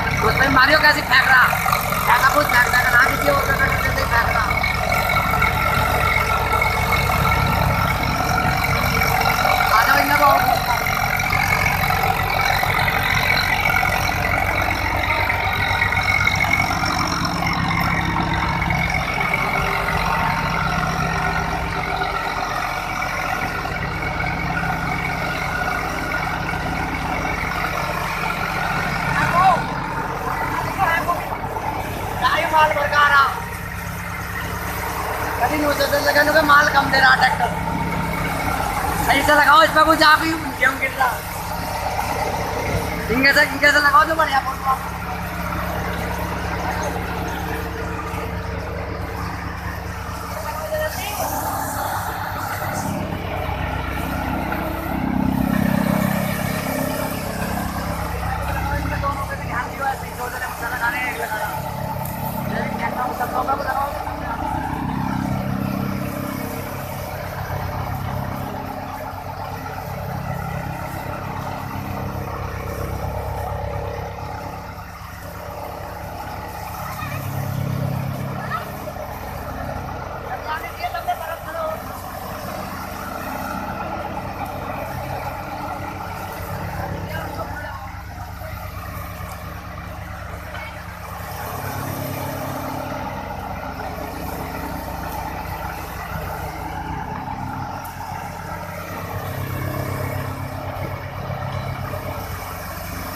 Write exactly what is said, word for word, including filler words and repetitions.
उसमें मारियो कैसे फेंक रहा, ऐसा कुछ फेंक फेंक ना किसी और जगह से फेंक रहा। आ जाओ इन्हें बहुत माल भरका रहा, कभी नौसे सेकंड पे माल कम दे रहा ट्रैक्टर। सही से लगाओ इस पर कुछ आप ही गेहूँ गिर रहा, इनके से इनके से लगाओ तो बढ़िया।